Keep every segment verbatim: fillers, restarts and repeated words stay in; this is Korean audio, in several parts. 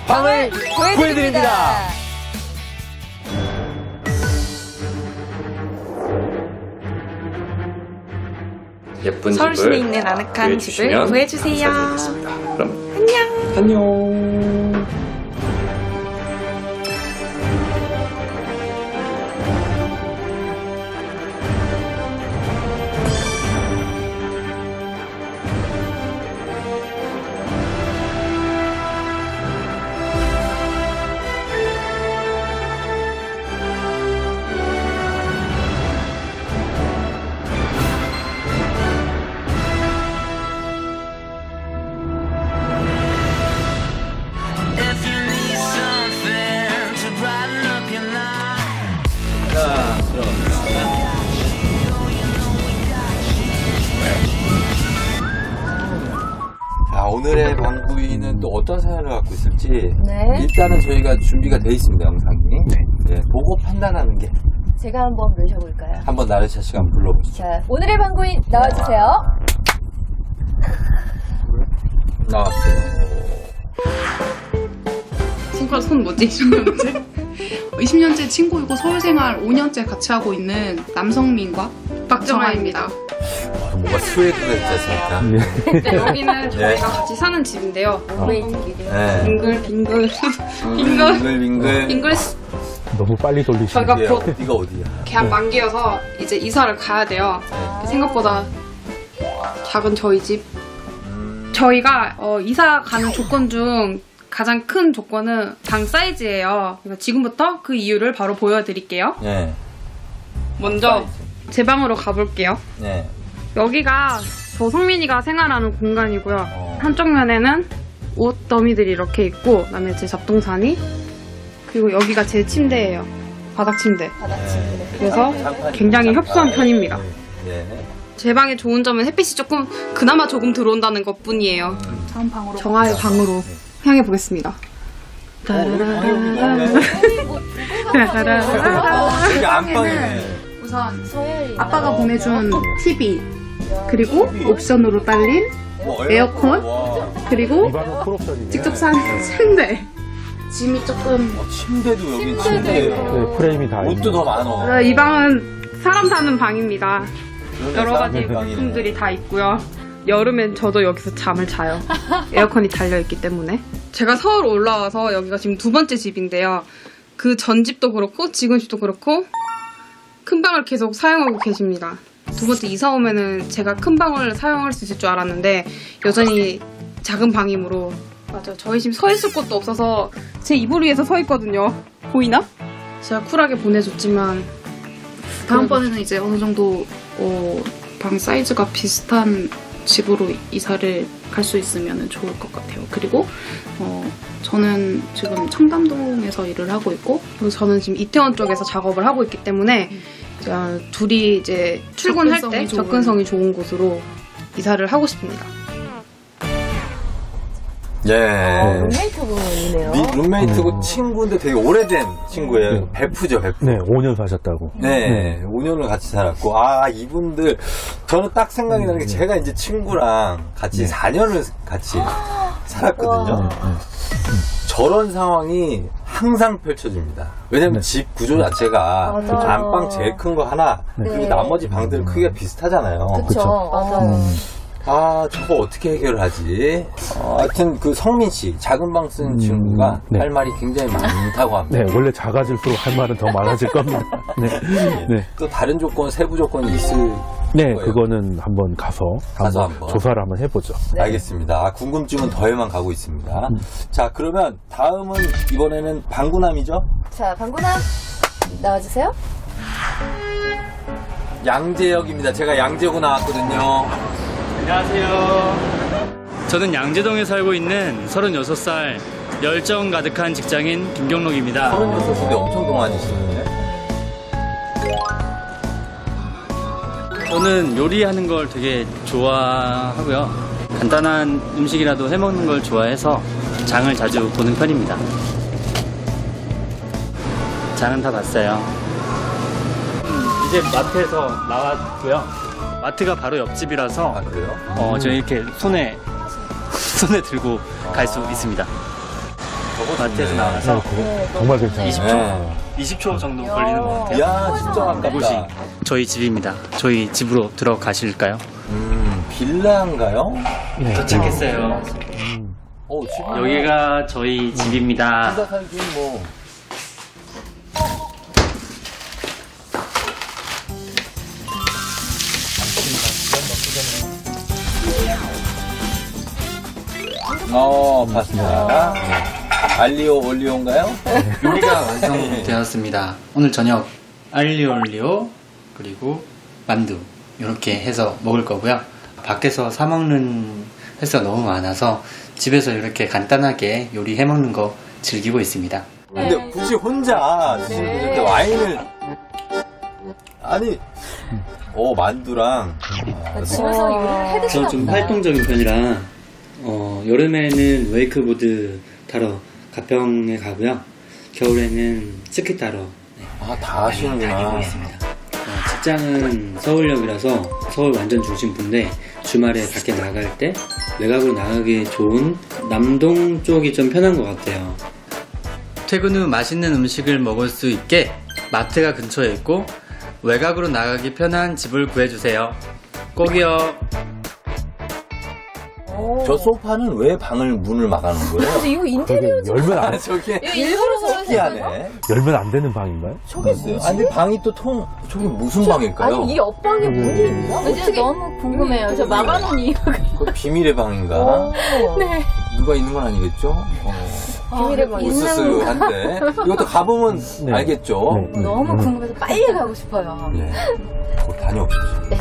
방을 구해드립니다. 예쁜 서울시내 있는 아늑한 집을 구해주세요. 그럼 안녕. 안녕. 자, 오늘의 방구인은 또 어떤 사연을 갖고 있을지. 네. 일단은 저희가 준비가 돼 있습니다, 영상이. 네. 네, 보고 판단하는 게. 제가 한번 모셔볼까요? 한번 나르샤 씨가 한번 불러보시죠. 자, 오늘의 방구인 나와주세요. 나왔어요. 친구가 손 뭐지? 이십 년째? 이십 년째 친구이고 서울생활 오 년째 같이 하고 있는 남성민과 박정아입니다. 아, 뭔가 스웨드가 있지 않습니까? 네, 여기는 저희가 같이 사는 집인데요. 룸메이트끼리. 네. 빙글 빙글 빙글 빙글 빙글 너무 빨리 돌리시네. 저희가 어디야? 곧 어디가 어디야? 계약 만기여서 이제 이사를 가야 돼요. 생각보다 작은 저희 집. 저희가 어, 이사 가는 조건 중 가장 큰 조건은 방 사이즈예요. 그래서 지금부터 그 이유를 바로 보여드릴게요. 네. 먼저 제 방으로 가볼게요. 네. 여기가 저 성민이가 생활하는 공간이고요. 어. 한쪽 면에는 옷 더미들이 이렇게 있고, 그다음에 제 잡동사니, 그리고 여기가 제 침대예요. 바닥 침대. 바닥 침대. 그래서 장판이 굉장히 장판. 협소한 편입니다. 네. 제 방의 좋은 점은 햇빛이 조금 그나마 조금 들어온다는 것 뿐이에요. 다음 방으로. 정아의 방으로 향해 보겠습니다. 이게 안방이네. 우선 서열이 아빠가 보내준 티비, 그리고 옵션으로 딸린 뭐 에어컨, 와. 그리고 이방은 풀옵션이네. 직접 산 침대. 짐이 조금. 어, 침대도 여기 침대도 침대예요. 있고. 네, 프레임이 다 옷도 더 많어. 이 방은 사람 사는 방입니다. 여러 가지 사람들 방이네. 물품들이 다 있고요. 여름엔 저도 여기서 잠을 자요. 에어컨이 달려있기 때문에. 제가 서울 올라와서 여기가 지금 두 번째 집인데요. 그 전 집도 그렇고 지금 집도 그렇고 큰 방을 계속 사용하고 계십니다. 두 번째 이사 오면은 제가 큰 방을 사용할 수 있을 줄 알았는데 여전히 작은 방이므로. 맞아요. 저희 집 서 있을 곳도 없어서 제 이불 위에서 서 있거든요. 보이나? 제가 쿨하게 보내줬지만 다음번에는 이제 어느 정도 어, 방 사이즈가 비슷한 집으로 이사를 갈 수 있으면 좋을 것 같아요. 그리고 어, 저는 지금 청담동에서 일을 하고 있고, 그리고 저는 지금 이태원 쪽에서 작업을 하고 있기 때문에 제가 둘이 이제 출근할 때 좋은. 접근성이 좋은 곳으로 이사를 하고 싶습니다. 예. 어, 룸메이트분이네요. 미, 룸메이트고 음. 친구인데 되게 오래된 친구예요. 네. 베프죠, 베프. 네, 오 년 사셨다고. 네, 오 년을 같이 살았고, 아, 이분들, 저는 딱 생각이 나는 게 제가 이제 친구랑 같이 네. 사 년을 같이 살았거든요. 와. 저런 상황이 항상 펼쳐집니다. 왜냐면 네. 집 구조 자체가 맞아요. 안방 제일 큰 거 하나, 네. 그리고 나머지 방들 크기가 비슷하잖아요. 그쵸. 그쵸. 맞아요. 음. 아, 저거 어떻게 해결을 하지? 어, 하여튼 그 성민 씨, 작은 방 쓴 음, 친구가 네. 할 말이 굉장히 많다고 합니다. 네, 원래 작아질수록 할 말은 더 많아질 겁니다. 네. 네. 또 다른 조건, 세부 조건이 있을 네, 거예요. 그거는 한번 가서, 가서 한번 한번. 조사를 한번 해보죠. 네. 알겠습니다. 아, 궁금증은 더해만 가고 있습니다. 음. 자, 그러면 다음은 이번에는 방구남이죠? 자, 방구남 나와주세요. 양재역입니다. 제가 양재구 나왔거든요. 안녕하세요. 저는 양재동에 살고 있는 서른여섯 살 열정 가득한 직장인 김경록입니다. 서른여섯인데 엄청 동안이시네. 저는 요리하는 걸 되게 좋아하고요. 간단한 음식이라도 해먹는 걸 좋아해서 장을 자주 보는 편입니다. 장은 다 봤어요. 이제 마트에서 나왔고요. 마트가 바로 옆집이라서 아, 그래요? 어, 저 이렇게 손에 손에 들고 갈 수 있습니다. 마트에서 나와서 그거 정말 괜찮아요. 이십 초, 네. 이십 초 정도 걸리는 것 같아요. 야, 진짜 아깝다. 이곳이 저희 집입니다. 저희 집으로 들어가실까요? 음, 빌라인가요? 네. 도착했어요. 어, 지금 여기가 저희 집입니다. 생각하기엔 뭐. 어, 봤습니다. 네. 알리오 올리오인가요? 요리가 완성되었습니다. 오늘 저녁 알리오 올리오 그리고 만두 이렇게 해서 먹을 거고요. 밖에서 사 먹는 횟수가 너무 많아서 집에서 이렇게 간단하게 요리해 먹는 거 즐기고 있습니다. 근데 굳이 혼자 드시는데 와인을 아니 오 만두랑 아, 집에서 요리를 해 저 드시나 좀 보다. 활동적인 편이라 어, 여름에는 웨이크보드 타러 가평에 가고요. 겨울에는 스키 타러 아, 다 하시는구나. 다니고 있습니다. 어, 직장은 서울역이라서 서울 완전 중심부인데 주말에 밖에 나갈 때 외곽으로 나가기 좋은 남동 쪽이 좀 편한 것 같아요. 퇴근 후 맛있는 음식을 먹을 수 있게 마트가 근처에 있고 외곽으로 나가기 편한 집을 구해주세요. 꼭이요. 저 소파는 왜 방을 문을 막아놓은 거예요? 근데 이거 인테리어 열면 안, 저기 이거 일부러 저러시는 특이하네. 거예요? 열면 안 되는 방인가요? 저게 글쎄요. 아니 근데 방이 또 통 저기 무슨 방일까요? 아니 이 옆방에 문이 있나? 어떻게 너무 궁금해요. 저 막아놓은 이유가. 그 비밀의 방인가? 네. 누가 있는 건 아니겠죠? 어, 비밀의 방 있는 우스스한데 이것도 가보면 네. 알겠죠? 네. 너무 궁금해서 빨리 가고 싶어요. 예. 곧 다녀옵시다. 네.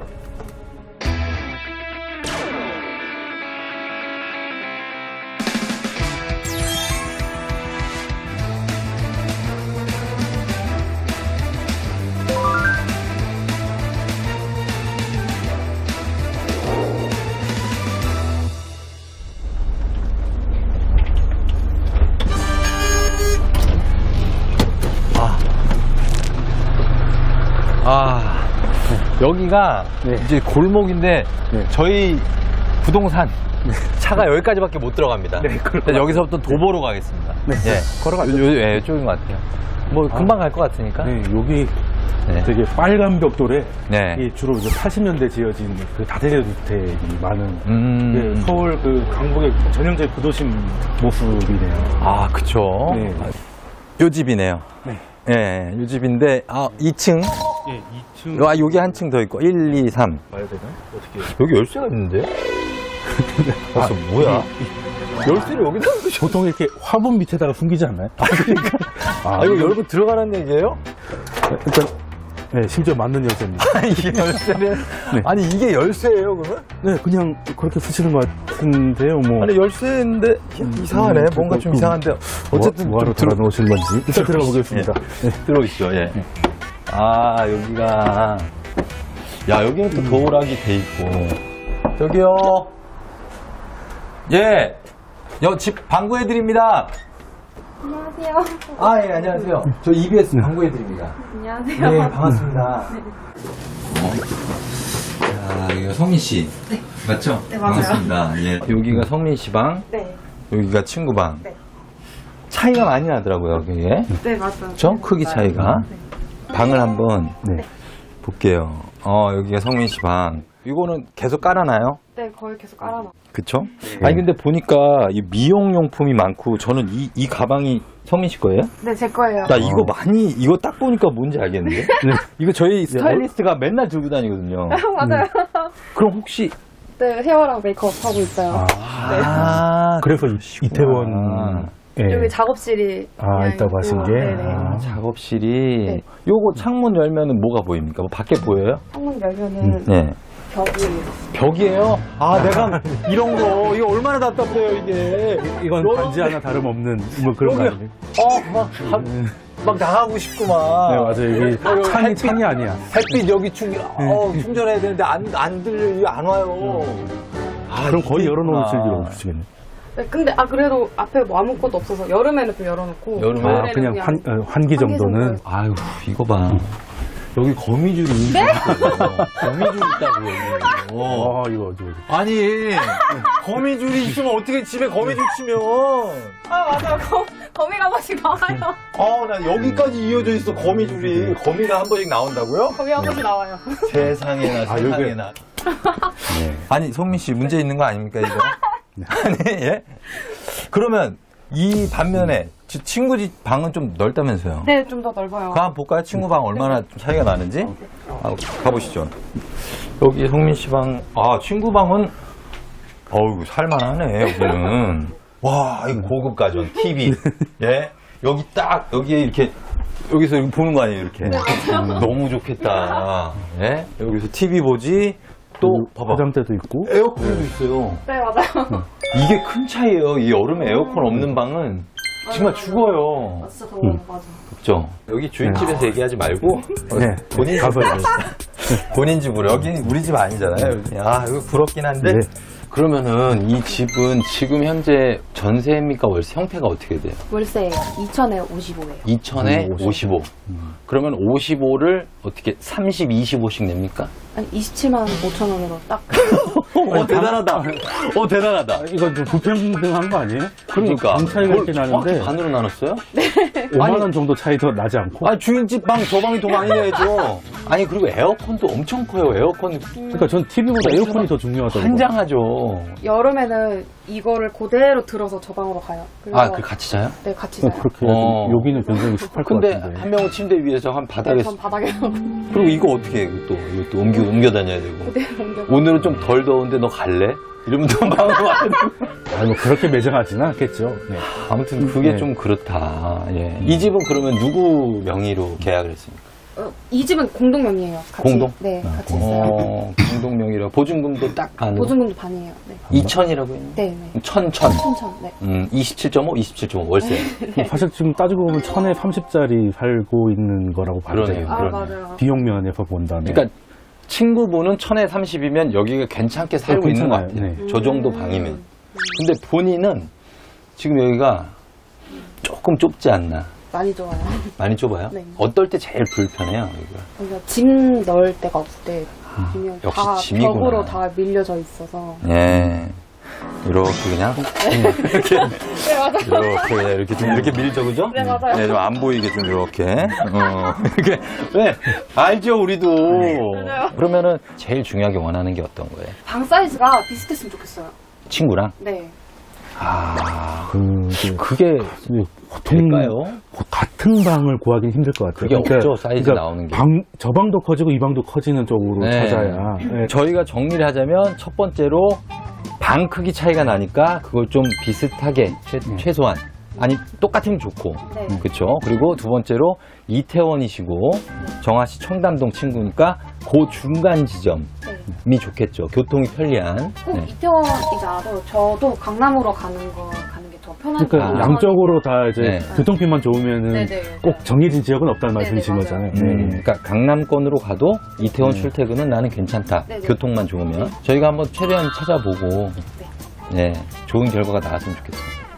아, 여기가 네. 이제 골목인데 네. 저희 부동산 차가 여기까지밖에 못 들어갑니다. 네, 그럴 것 그래서 여기서부터 도보로 가겠습니다. 네. 예. 걸어가죠. 요, 요, 예, 이쪽인 것 같아요. 뭐 금방 갈 것 같으니까. 네, 여기 네. 되게 빨간 벽돌에 네. 이 주로 이제 팔십 년대 지어진 그 다세대 주택이 많은 음. 예, 서울 그 강북의 전형적 구도심 모습이네요. 아, 그쵸. 네. 요 집이네요. 네. 예, 요 집인데, 아, 이 층. 예, 이 층 아, 여기 한 층 더 있고, 일, 이, 삼. 봐야 되나요? 어떻게? 여기 열쇠가 있는데? 아, 뭐야? 열쇠를 여기다 놓으셔. 보통 이렇게 화분 밑에다가 숨기지 않나요? 아, 그러니까. 아, 이거 열고 들어가라는 얘기예요? 일단 네, 심지어 맞는 열쇠입니다. 이게 열쇠는? 네. 아니, 이게 열쇠예요, 그러면? 네, 그냥 그렇게 쓰시는 것 같은데요, 뭐. 아니, 열쇠인데, 이상하네. 음, 뭔가 좀 음. 이상한데. 어쨌든. 뭐, 뭐하러 좀 들어- 들어 놓으신 건지. 일단 들어가 보겠습니다. 예. 들어오시죠, 예. 아, 여기가. 야, 여기는 또 도어락이 돼 있고. 저기요. 예. 여, 집 방구해드립니다. 안녕하세요. 아, 예, 안녕하세요. 저 이비에스 방구해드립니다. 안녕하세요. 네, 반갑습니다. 자, 여기가 성민 씨. 네. 맞죠? 네, 맞아요. 반갑습니다. 예. 여기가 성민 씨 방, 네. 여기가 친구 방. 네. 차이가 많이 나더라고요, 여기에. 네, 맞아요. 그죠? 크기 차이가. 방을 한번 네. 볼게요. 어, 여기가 성민 씨 방. 이거는 계속 깔아놔요? 네, 거의 계속 깔아놔. 그쵸? 아니, 근데 보니까 이 미용용품이 많고, 저는 이, 이 가방이 성민 씨 거예요? 네, 제 거예요. 나 이거 많이, 이거 딱 보니까 뭔지 알겠는데? 이거 저희 스타일리스트가 맨날 들고 다니거든요. 맞아요. 그럼 혹시, 네, 헤어랑 메이크업 하고 있어요. 아, 그래서 이- 이태원 예. 여기 작업실이 아, 그냥 있다고 하신 게? 네네. 아. 작업실이, 네. 요거 창문 열면은 뭐가 보입니까? 뭐 밖에 보여요? 창문 열면은 네. 벽이에요. 벽이에요? 아, 내가 이런 거, 이거 얼마나 답답해요, 이게. 이건 너무- 반지 하나 다름없는 뭐 그런 거 여기- 아니에요? 어, 막, 막, 막 나가고 싶구만. 네, 맞아요. 이게 어, 창이, 햇빛- 창이 아니야. 햇빛 여기 충전, 어, 충전해야 되는데 안, 안 들려, 이거 안 와요. 아, 그럼 거의 이게 열어놓으실 있구나. 일 없으시겠네. 네, 근데 아 그래도 앞에 뭐 아무것도 없어서 여름에는 좀 열어놓고 여름에? 겨울에는 아, 그냥 환, 어, 환기 정도는. 정도는. 아유, 이거 봐. 여기 거미줄이 있어요. 거미줄 있다고, 여기. 아, 이거, 이거. 아니, 거미줄이 있으면 어떻게 집에 거미줄 치면. 아, 맞아요. 거, 거미가 한 번씩 나와요. 아, 나 여기까지 이어져 있어, 거미줄이. 거미가 한 번씩 나온다고요? 거미 한 번씩 나와요. 세상에나, 아, 세상에나. 네. 아니, 성민 씨, 문제 있는 거 아닙니까, 이거? 아니, 예? 그러면, 이 반면에, 지- 친구 집 방은 좀 넓다면서요? 네, 좀 더 넓어요. 그거 한번 볼까요? 친구 방 얼마나 좀 차이가 나는지? 아, 가보시죠. 여기 성민 씨 방, 아, 친구 방은, 어우, 살만하네, 여기는. 와, 이 고급 가전, 티비. 예? 여기 딱, 여기에 이렇게, 여기서 이렇게 보는 거 아니에요, 이렇게. 음, 너무 좋겠다. 예? 여기서 티비 보지, 또, 봐봐. 화장대도 있고. 에어컨도 있어요. 네, 맞아요. 이게 큰 차이예요. 이 여름에 에어컨 없는 방은 정말 죽어요. 진짜 더워요, 맞아. 그죠? 여기 주인집에서 얘기하지 말고 네. 본인 가서 이제. 본인 집으로. 여기 우리 집 아니잖아요. 아, 이거 부럽긴 한데. 네. 그러면은 이 집은 지금 현재 전세입니까 월세? 형태가 어떻게 돼요? 월세 이천에 오십오예요. 이천에 음, 오십오. 그러면 오십오를 어떻게 삼십, 이십오씩 냅니까? 아니, 이십칠만 오천 원으로 딱. 어, 대단하다. 어, 대단하다. 이건 좀 불평등한 거 아니에요? 그러니까. 방 차이가 이렇게 정확히 나는데 반으로 나눴어요? 오만 원 정도 차이도 나지 않고. 아니, 주인집 방, 저 방이 더 많이 내야죠. 아니, 그리고 에어컨도 엄청 커요, 에어컨. 그러니까 전 티비보다 에어컨이 더 중요하다고. 한장하죠. 여름에는 이거를 그대로 들어서 저 방으로 가요. 그래서 아, 그 같이 자요? 네, 같이 자요. 그렇게 어. 여기는 굉장히 습할 것 근데 같은데. 한 명은 침대 위에서 한 바닥에. 네, 전 바닥에 하고 그리고 이거 어떻게 해, 이것도. 이것도 옮겨, 옮겨 다녀야 되고. 그대로 옮겨. 오늘은 좀 덜 더운데 너 갈래? 이러면 또 방으로 와야 되고. 아, 뭐 그렇게 매정하지는 않겠죠. 네. 아무튼 그게 네. 좀 그렇다. 예. 이 집은 그러면 누구 명의로 계약을 했습니까? 어, 이 집은 공동 명의예요. 같이. 공동? 네, 같이 있어요. 어, 공동 명의라. 보증금도 딱 반으로. 보증금도 반이에요. 네. 이천이라고 했나? 네, 네. 천, 천. 천천. 네. 음, 이십칠 점 오, 이십칠 점 오 월세. 사실 지금 따지고 보면 천에 삼십짜리 살고 있는 거라고 봐도 그러네요. 돼요. 아, 그러네. 맞아요. 비용 면에서 본다면. 그러니까 친구분은 천에 삼십이면 여기가 괜찮게 살고 있는 것 괜찮아요. 같아요. 네. 저 정도 방이면. 근데 본인은 지금 여기가 조금 좁지 않나? 많이 좋아요. 많이 좁아요? 네. 어떨 때 제일 불편해요, 여기가? 여기가 짐 넣을 데가 없을 때 그냥 역시 다 짐이구나. 벽으로 다 밀려져 있어서. 예. 이렇게 그냥 이렇게 네, 맞아요. 이렇게 그냥 이렇게 좀 이렇게 밀죠, 그죠? 네, 맞아요. 네, 좀 안 보이게 좀 이렇게. 어, 이렇게. 왜? 알죠, 우리도. 맞아요. 그러면은 제일 중요하게 원하는 게 어떤 거예요? 방 사이즈가 비슷했으면 좋겠어요. 친구랑? 네. 아, 그, 그 그게 보통 될까요? 같은 방을 구하기는 힘들 것 같아요. 그게 없죠, 사이즈 나오는 게. 방, 저 방도 커지고 이 방도 커지는 쪽으로 네. 찾아야. 네. 저희가 정리를 하자면 첫 번째로 방 크기 차이가 나니까 그걸 좀 비슷하게 최, 최소한 아니 똑같으면 좋고 네. 그렇죠. 그리고 두 번째로 이태원이시고 정아 씨 청담동 친구니까 그 중간 지점이 네. 좋겠죠. 교통이 편리한. 꼭 네. 이태원이지 않아도 저도 강남으로 가는 거 가는 게 더 편한 그러니까 아. 양쪽으로 다 이제 네. 교통편만 좋으면은 네네. 꼭 정해진 지역은 없다는 네네, 말씀이신 맞아요. 거잖아요. 음, 네. 그러니까 강남권으로 가도 이태원 네. 출퇴근은 나는 괜찮다. 네네. 교통만 좋으면 저희가 한번 최대한 찾아보고 네, 좋은 결과가 나왔으면 좋겠습니다.